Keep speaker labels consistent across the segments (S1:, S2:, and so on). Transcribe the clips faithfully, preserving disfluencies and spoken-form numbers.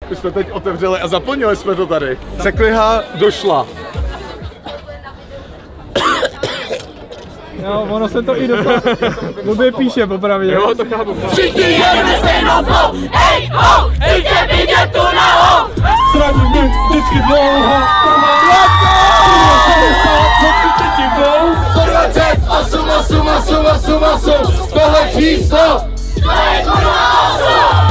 S1: My jsme teď otevřeli a zaplnili jsme to tady. Sekliha došla.
S2: Jo, ono se to i docela blbě píše, popravdě.
S1: Jo, to chápu.
S3: Všichni jedeme stejnou flow, ej ho, jděte vidět tu naho.
S2: Sraní mě vždycky dlouho, to má
S3: sto dvacet osm, osm, osm, osm, osm, tohle číslo, to je kurva osm.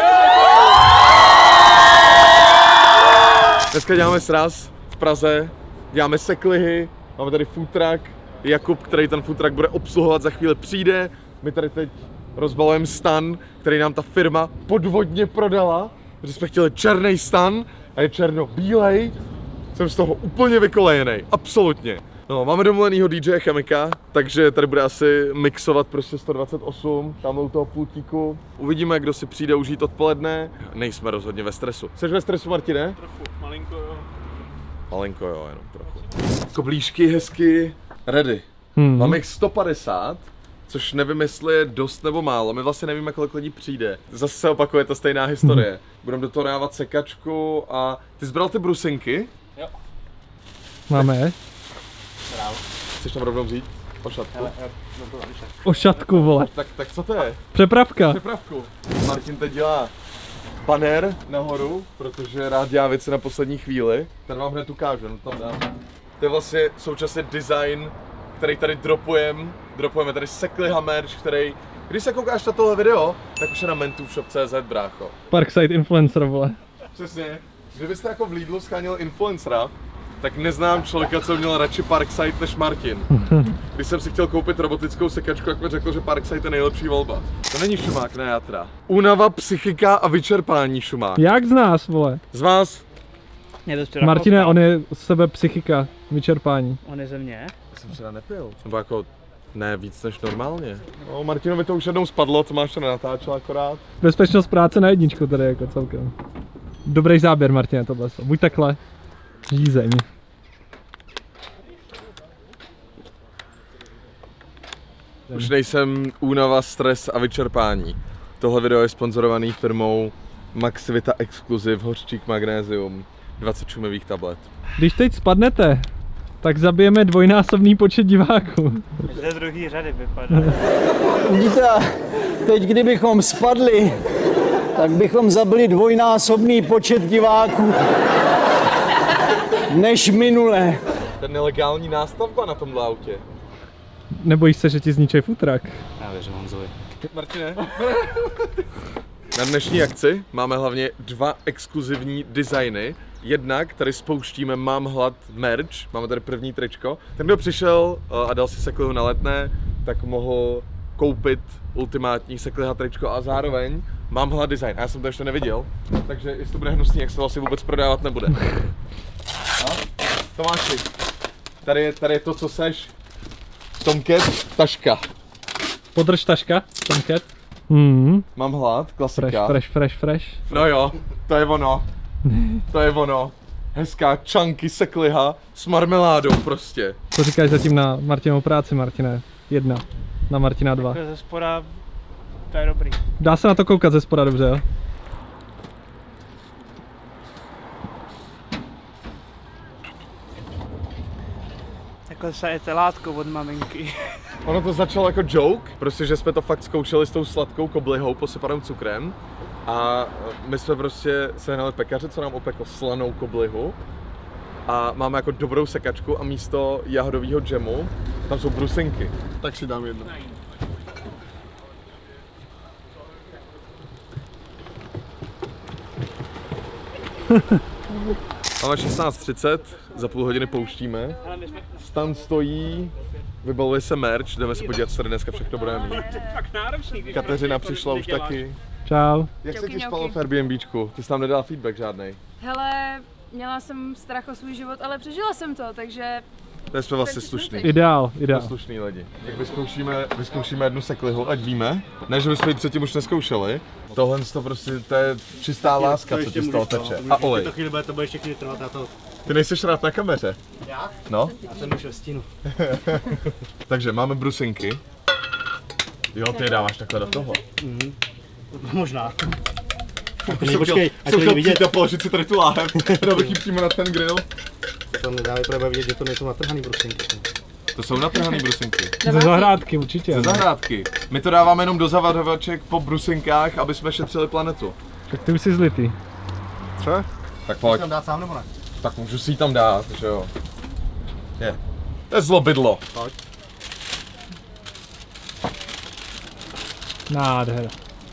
S1: Dneska děláme sraz v Praze, děláme seklihy, máme tady food truck. Jakub, který ten food truck bude obsluhovat, za chvíli přijde. My tady teď rozbalujeme stan, který nám ta firma podvodně prodala, protože jsme chtěli černý stan a je černobílej. Jsem z toho úplně vykolejený, absolutně. No, máme domluvenýho D J Chemika, takže tady bude asi mixovat prostě sto dvacet osm, tamhle u toho pultíku. Uvidíme, kdo si přijde užít odpoledne. Nejsme rozhodně ve stresu. Jsi ve stresu, Martine?
S2: Trochu, malinko jo.
S1: Malinko jo, jenom trochu. Koblížky hezky ready. Hmm. Máme jich sto padesát, což nevím, jestli je dost nebo málo. My vlastně nevíme, kolik lidí přijde. Zase se opakuje ta stejná historie. Hmm. Budeme do toho dávat sekačku a... Ty jsi bral ty brusinky?
S2: Jo. Máme je.
S1: Chceš tam rovnou vzít? Ošatku? Hele,
S2: Ošatku, vole.
S1: Tak, tak co to je?
S2: Přepravka.
S1: Přepravku. Martin teď dělá banner nahoru, protože rád dělá věci na poslední chvíli. Ten vám hned ukážu, no tam dám. To je vlastně současně design, který tady dropujeme. Dropujeme tady Sekliha merch, který, když se koukáš na tohle video, tak už je na mentuvshop tečka cé zet, brácho.
S2: Parkside influencer, vole.
S1: Přesně. Kdybyste jako v Lidlu scháněl influencera, tak neznám člověka, co měl radši Parkside než Martin. Když jsem si chtěl koupit robotickou sekačku, jak mi řekl, že Parkside je nejlepší volba. To není Šumák, ne játra. Únava, psychika a vyčerpání, Šumák.
S2: Jak z nás, vole?
S1: Z vás?
S2: Martine, on je z sebe psychika, vyčerpání.
S4: On je ze mě?
S1: Já jsem včera nepil. Nebo jako, ne víc než normálně. No, Martinovi to už jednou spadlo, to máš to nenatáčel akorát.
S2: Bezpečnost práce na jedničku tady jako celkem. Dobrý záběr, Martine, tohle. Buď takhle. Žízeň.
S1: Už nejsem únava, stres a vyčerpání. Tohle video je sponzorovaný firmou Maxivita Exclusive Hořčík Magnézium. dvacet šumivých tablet.
S2: Když teď spadnete, tak zabijeme dvojnásobný počet diváků.
S4: Ze druhé řady vypadá.
S5: Vidíte, teď kdybychom spadli, tak bychom zabili dvojnásobný počet diváků než minule.
S1: Ten nelegální nástavba na tomhle autě.
S2: Nebojíš se, že ti zničí food truck?
S4: Já věřím Honzovi.
S1: Martine. Na dnešní akci máme hlavně dva exkluzivní designy. Jednak tady spouštíme Mám hlad merch, máme tady první tričko. Ten, kdo přišel a dal si Seklihu na Letné, tak mohl koupit ultimátní Sekliha tričko a zároveň Mám hlad design. A já jsem to ještě neviděl, takže jestli to bude hnusný, jak se to asi vůbec prodávat nebude. No? Tomáši, tady je, tady je to, co seš. Tomcat, taška.
S2: Podrž taška, Tomcat. Mm.
S1: Mám hlad, klasika.
S2: Fresh, fresh, fresh, fresh.
S1: No jo, to je ono. To je ono. Hezká chunky Sekliha s marmeládou prostě.
S2: Co říkáš zatím na Martinovou práci, Martine? Jedna. Na Martina dva.
S4: Ze spoda, to je dobrý.
S2: Dá se na to koukat ze spoda dobře, jo?
S4: Takhle se je telátko od maminky.
S1: Ono to začalo jako joke, prostě, že jsme to fakt zkoušeli s tou sladkou koblihou posypanou cukrem. A my jsme prostě sehnali pekaře, co nám opekl slanou koblihu. A máme jako dobrou sekačku a místo jahodového džemu tam jsou brusinky. Tak si dám jedno. Máme šestnáct třicet, za půl hodiny pouštíme. Stan stojí, vybaluje se merch, jdeme se podívat, co tady dneska všechno budeme mít. Kateřina přišla už taky.
S2: Čau.
S1: Jak se ti spalo v Airbnbčku? Ty jsi tam nedala feedback žádnej.
S6: Hele, měla jsem strach o svůj život, ale přežila jsem to, takže...
S1: To jsme vlastně slušný.
S2: Ideál, ideál.
S1: Slušný lidi. Tak vyzkoušíme, vyzkoušíme jednu seklihu, ať víme. Ne, že bychom ji předtím už neskoušeli. Tohle to prostě, to je čistá láska, co ti z toho teče. A olej.
S7: To chvíli bude, to bude ještě chvíli trvat na to.
S1: Ty nejseš rád na kameře?
S7: Já?
S1: No.
S7: Já jsem už ve stínu.
S1: Takže máme brusinky. Jo, ty je dáváš takhle do toho.
S7: Mhm. Možná. Počkej, ať to
S1: Jsem chtěl
S7: není vidět.
S1: přijít a položit si tady tu láhev. Navrchý přímo na ten grill.
S7: To nedáme právě vidět, že to nejsou natrhaný brusinky.
S1: To jsou natrhaný brusinky.
S2: Ze zahrádky určitě.
S1: Ze zahrádky. My to dáváme jenom do zavadaček po brusinkách, aby jsme šetřili planetu.
S2: Tak ty už jsi zlitý.
S1: Co? Tak pojď.
S7: Tam dát sám nebo ne?
S1: Tak můžu si ji tam dát, že jo. Je. To je zlobydlo.
S7: Pojď.
S2: Nádhera.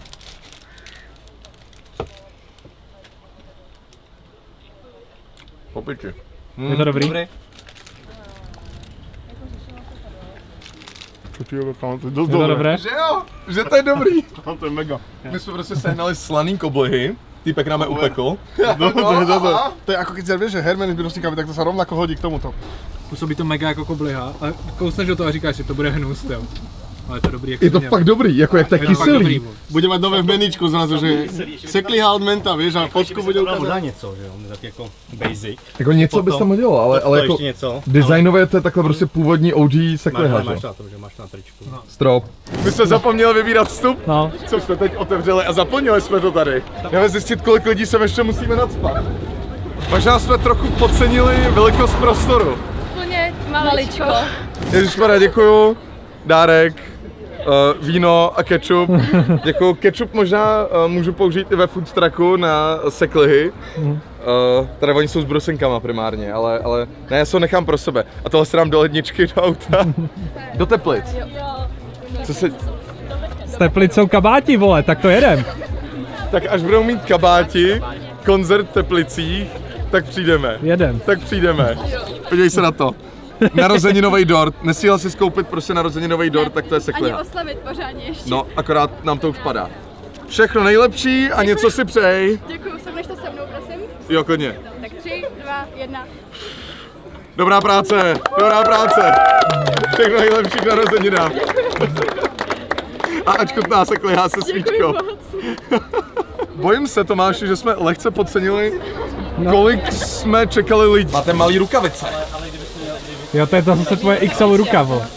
S1: Popiči.
S2: Je to dobrý?
S7: Dobrý.
S1: Je
S2: Je to dobré?
S1: Že jo, že to je dobrý.
S7: No, to je mega.
S1: My jsme prostě sehnali slaný koblihy. Týpek nám je upekl.
S3: No, to, je, to, to, to je ako keď si vieš, že hermeny s brusníkami, tak to sa rovnako hodí k tomuto.
S2: Působí to mega jako kobliha a kousneš do toho a říkáš si, to bude hnus, jo. Ale to dobrý, jak
S1: Je to fakt dobrý, jako jak to je
S2: Je to fakt dobrý.
S1: kyselý.
S3: Bude mať nové v meníčku zrazu, že sekliha od menta, vieš, a fotku bude
S7: Možná
S3: ukázať.
S7: něco, že jo, tak jako basic.
S1: Jako něco bys tam udělal, ale, ale
S7: To
S1: jako
S7: ještě něco.
S1: designově to je takhle prostě původní O G sekliha,
S7: Máš, máš
S1: že?
S7: na to, že máš na tričku.
S1: Strop. My jsme zapomněli vybírat vstup,
S2: No,
S1: co jsme teď otevřeli a zaplnili jsme to tady. Jdeme zjistit, kolik lidí sem ještě musíme nacpat. Možná jsme trochu podcenili velikost prostoru.
S6: Úplně maličko.
S1: Ježišmarja, děkuju. Dárek, uh, víno a ketchup. Děkuju. Ketchup možná uh, můžu použít i ve food trucku na seklihy. Uh, tady oni jsou s brusinkama primárně, ale, ale ne, já se ho nechám pro sebe. A tohle se dám do ledničky, do auta. Do teplic. Co se...
S2: s teplicou kabáti, vole, tak to jedem.
S1: Tak až budou mít kabáti, koncert v Teplicích, tak přijdeme.
S2: Jedem.
S1: Tak přijdeme. Podívej se na to. Narozeninový dort. Nesíhla si skoupit prostě narozeninový dort, tak to je
S6: Ani
S1: sekliha.
S6: oslavit pořádně ještě.
S1: No, akorát nám to už padá. Všechno nejlepší a něco si přej.
S6: Děkuju, srovneš to se mnou, prosím.
S1: Jo, klidně.
S6: Tak tři, dva, jedna.
S1: Dobrá práce, dobrá práce. Všechno nejlepší k narozeninám. A ať chutná sekliha se svíčkou. Bojím se, Tomáši, že jsme lehce podcenili, kolik jsme čekali lidí. Máte malý rukavice.
S2: Jo, to je to zase tvoje X L ruka, vole.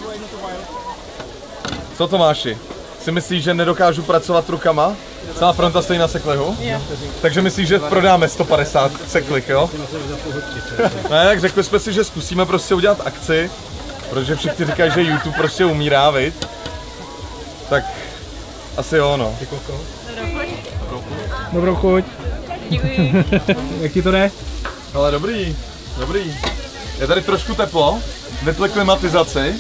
S1: Co, Tomáši? Si myslíš, že nedokážu pracovat rukama? Celá fronta stojí na seklihu? Jo. Takže myslíš, že prodáme sto padesát seklih, jo? Ne, tak řekli jsme si, že zkusíme prostě udělat akci, protože všichni říkají, že YouTube prostě umírá, viď? Tak asi jo, no.
S2: Dobrou chuť. Jak ti to jde?
S1: Ale dobrý, dobrý. Je tady trošku teplo, vypli klimatizaci.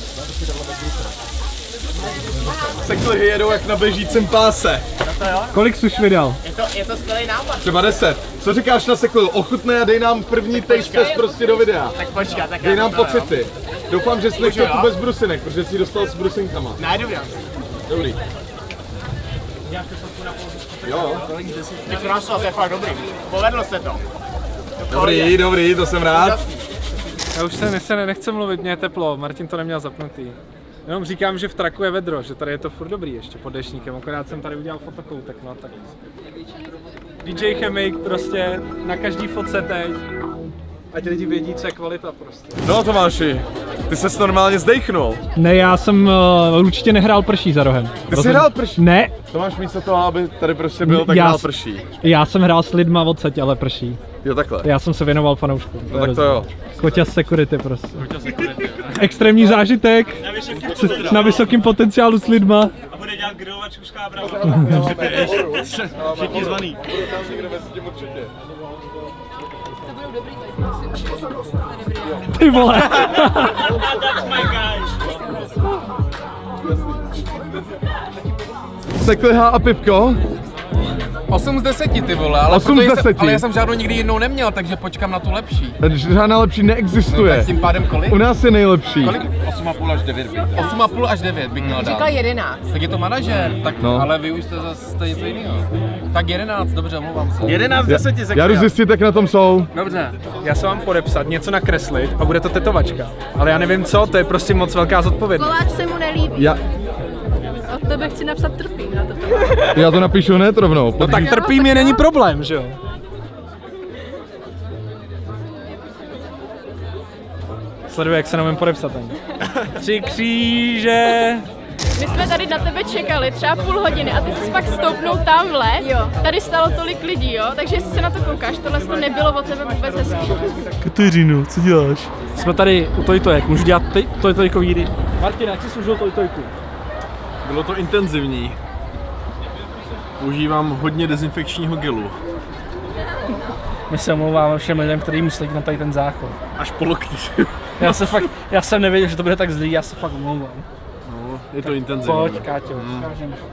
S1: Seklihy jedou jak na běžícím páse.
S2: Kolik jsi už vydal?
S1: Třeba deset. Co říkáš na seklihu? Ochutnej a dej nám první taste test prostě do videa.
S8: Tak počkat, tak
S1: Dej nám pocity. Doufám, že jsi nechtěl tu bez brusinek, protože jsi ji dostal s brusinkama.
S8: Ne, dobrý.
S1: Dobrý. Jo,
S8: Ty krásno, to je fakt dobrý. Povedlo se to.
S1: dobrý, dobrý, to jsem rád.
S2: Já už se nechce, nechce mluvit, mě je teplo, Martin to neměl zapnutý. Jenom říkám, že v traku je vedro, že tady je to furt dobrý ještě pod dešníkem, akorát jsem tady udělal fotokoutek, no tak. D J Chemik prostě na každý fotce teď. Ať lidi vědí, co je kvalita prostě.
S1: No Tomáši, ty ses normálně zdejchnul.
S2: Ne, já jsem uh, určitě nehrál prší za rohem.
S1: Ty jsi hrál prší?
S2: Ne,
S1: Tomáš místo toho, aby tady prostě byl, tak
S2: Já
S1: hrál
S2: s-
S1: prší.
S2: já jsem hrál s lidma odsaď, ale prší.
S1: Jo, takhle.
S2: Já jsem se věnoval fanouškům.
S1: No tak to jo.
S2: Koťa security prostě. Extrémní zážitek na vysokém potenciálu s lidma.
S7: A bude dělat grilovačku s kábrama. Všichni zvaný.
S2: Ty vole.
S7: That's my guy.
S1: Sekliha a pivko?
S9: osm z deseti ty vole, ale,
S1: osm z
S9: protože jsem,
S1: deseti.
S9: ale já jsem žádnou nikdy jinou neměl, takže počkám na tu lepší.
S1: Žádná lepší neexistuje.
S9: Tak tím pádem kolik?
S1: U nás je nejlepší.
S9: Kolik? osm a půl až devět bych dal. osm a půl až devět bych měl dát.
S6: Říkal jedenáct.
S9: Tak je to manažer, tak
S1: No.
S9: ale vy už jste zase něco jiného. Tak jedenáct, dobře, omlouvám se.
S7: jedenáct z deseti
S1: Já jdu zjistit, jak na tom jsou.
S2: Dobře, já se mám podepsat, něco nakreslit a bude to tetovačka. Ale já nevím co, to je prostě moc velká zodpovědnost.
S6: Koláč se mu nelíbí.
S1: Já,
S6: Od tebe chci napsat trpím na to.
S1: já to napíšu hned rovnou.
S2: No tak trpí mě není problém, že jo? Sleduji, jak se nemůžu podepsat ani. Tři kříže,
S10: My jsme tady na tebe čekali třeba půl hodiny a ty jsi pak stoupnul tamhle. Jo. Tady stalo tolik lidí, jo, takže jestli se na to koukáš, tohle to nebylo od tebe vůbec hezký.
S2: Kateřino, co děláš? Jsme tady u tojtojek, můžu dělat tojtojkový hry. Martin, jak jsi služil tojtojku?
S1: Bylo to intenzivní. Používám hodně dezinfekčního gelu.
S2: My se omlouváme všem lidem, kteří musí na tady ten záchod.
S1: Až po lokty.
S2: Já se fakt, já jsem nevěděl, že to bude tak zlý, já se fakt omlouvám.
S1: No, je to intenzivní.
S2: Pojď, Káťo, mm.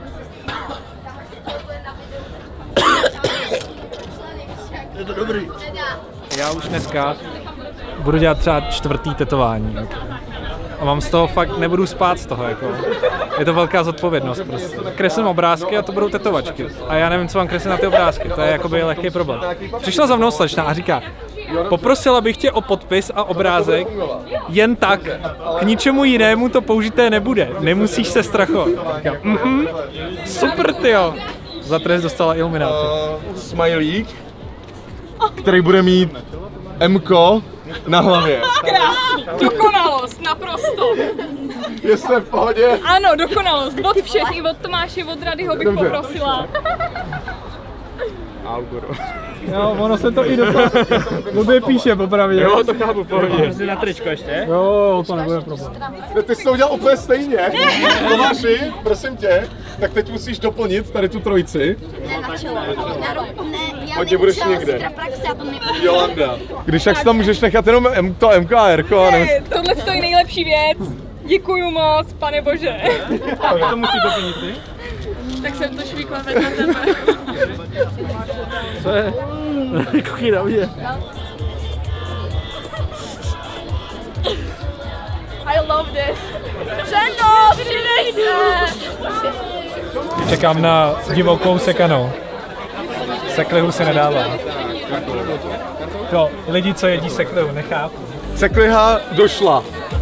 S1: Je to dobrý.
S2: Já už dneska budu dělat třeba čtvrtý tetování. Jako. A mám z toho fakt, nebudu spát z toho, jako. Je to velká zodpovědnost prostě. Kreslím obrázky a to budou tetovačky. A já nevím, co mám kreslit na ty obrázky, to je jakoby lehký problém. Přišla za mnou slečna a říká, poprosila bych tě o podpis a obrázek jen tak, k ničemu jinému to použité nebude, nemusíš se strachovat. Říkám, mhm, super tyjo. Za trest dostala ilumináty.
S1: Uh, smajlík, který bude mít M-ko na hlavě.
S10: Krásný, dokonalost, naprosto.
S1: Jste v pohodě?
S10: Ano, dokonalost, od všech, i od Tomáše, od Radyho bych
S1: Dobře.
S10: poprosila.
S1: Auguro.
S2: Jo, ono se to i docela blbě píše, popravdě.
S1: Jo, to chápu, pohodě.
S7: Jsi na tričko ještě?
S2: Jo, to nebude problém.
S1: Ty jsi to udělal úplně stejně. Tomáši, prosím tě, tak teď musíš doplnit tady tu trojici.
S11: Ne, na čelo. Na ruku, ne, já
S1: Hodně budeš
S11: neučila
S1: někde.
S11: zítra praxi, já to neumím.
S1: Jolanda. Když tak si tam můžeš nechat jenom M, to M K a R ko.
S10: Ne, tohle je nejlepší věc. Děkuju moc, pane bože.
S2: To musí doplnit ty?
S10: Tak jsem to švíkla teď na tebe.
S2: Co je? Koukej na mě.
S10: I love this. Ženo, přidej se!
S2: Čekám na divokou sekanou. Seklihu se nedává. Jo, lidi, co jedí seklihu, nechápu.
S1: Sekliha došla.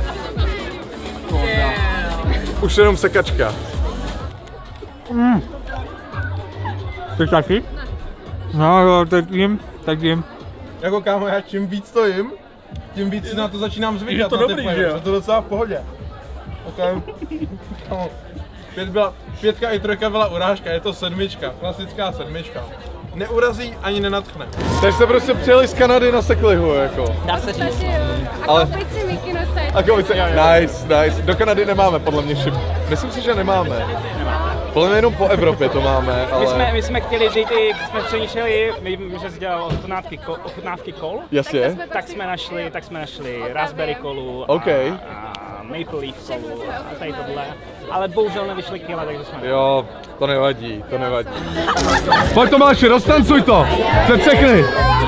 S1: Už jenom sekačka.
S2: Mm. Ty taky? No jo, tak jim, tak jim.
S1: Jako kámo, já čím víc to jim, tím víc si na to začínám zvykat.
S2: Je to dobrý, že jo?
S1: Je to docela v pohodě. Okay. Kámo, pět byla, pětka i trojka byla urážka, je to sedmička, klasická sedmička. Neurazí ani nenadchne. Takže se prostě přijeli z Kanady na seklihu, jako.
S10: Dá se říct. A
S1: Ale-
S10: koupit si Mickey nosač.
S1: A komice, nice, nice. Do Kanady nemáme, podle mě šip. Myslím si, že nemáme. Podle mě jenom po Evropě to máme, ale...
S7: My jsme, my jsme chtěli vzít i, když jsme přemýšleli, my, my jsme si dělali ochutnávky, ko, ochutnávky kol.
S1: Jasně.
S7: Tak jsme našli, tak jsme našli raspberry kolu a,
S1: Okay.
S7: a maple leaf kolu a tady tohle. Ale bohužel nevyšly kila, takže jsme...
S1: Jo, to nevadí, to nevadí. Pojď Tomáši, roztancuj to! Před všechny!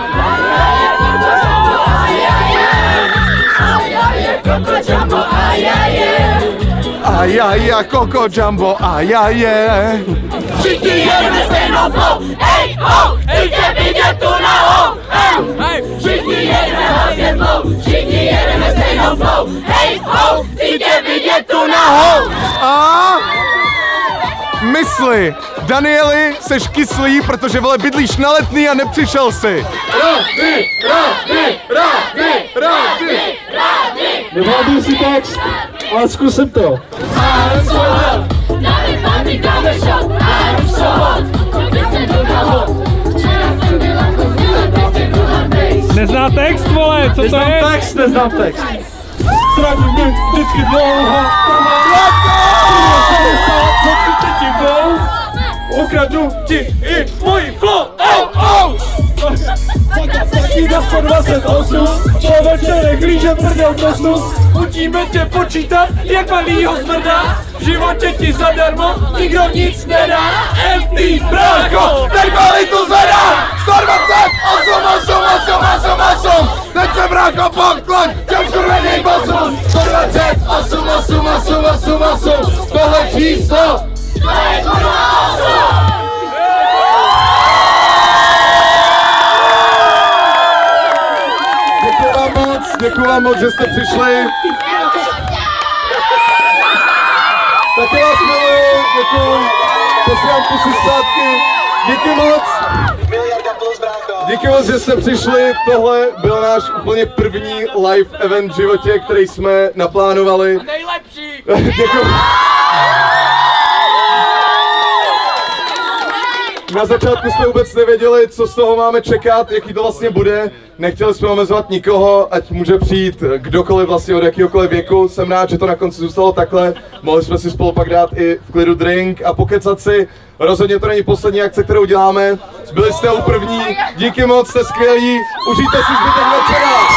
S1: Ajaje, Coco Jumbo, ajaje.
S3: Všichni jedeme stejnou flow, hej ho, chtějte vidět tu naho, hej, všichni jedeme hrozně flow, všichni jedeme stejnou flow, hej ho, chtějte vidět tu naho.
S1: A mysli, Danieli, seš kyslý, protože vole bydlíš na Letný a nepřišel si.
S3: Rady, rady, rady, rady, rady.
S5: Nevádím si text, ale zkusím to.
S3: I'm so hot, dáme party, dáme shot, I'm so hot, koupit se do naho, včera jsem byla v kostele, teď je druhá base.
S2: Nezná text, vole, co to
S5: Neznám
S2: je?
S5: text, neznám text. Zdraví mě vždycky dlouho. Ukradu ti i tvůj flow, oh, oh! Taky na sto dvacet osm, po večerech líže prdel kostu. Učíme tě počítat, jak malýho smrdá. V životě ti zadarmo nikdo nic nedá. M T brácho,
S1: Teď malý tu zvedá! sto dvacet osm, osm, osm, osm, osm! Teď se brácho pokloň, těm skurvený posun!
S3: sto dvacet osm, osm, osm, osm, osm, tohle číslo, to je kurva osm!
S1: Děkuji vám moc, děkuji vám moc, že jste přišli. Taky vás miluju, děkuji. Posílám kusy zpátky. Díky moc. Díky moc, že jste přišli. Tohle byl náš úplně první live event v životě, který jsme naplánovali.
S3: Nejlepší!
S1: Děkuji. Na začátku jsme vůbec nevěděli, co z toho máme čekat, jaký to vlastně bude. Nechtěli jsme omezovat nikoho, ať může přijít kdokoliv vlastně od jakýhokoliv věku. Jsem rád, že to na konci zůstalo takhle. Mohli jsme si spolu pak dát i v klidu drink a pokecat si. Rozhodně to není poslední akce, kterou děláme. Byli jste u první, díky moc, jste skvělí. Užijte si zbytek večera.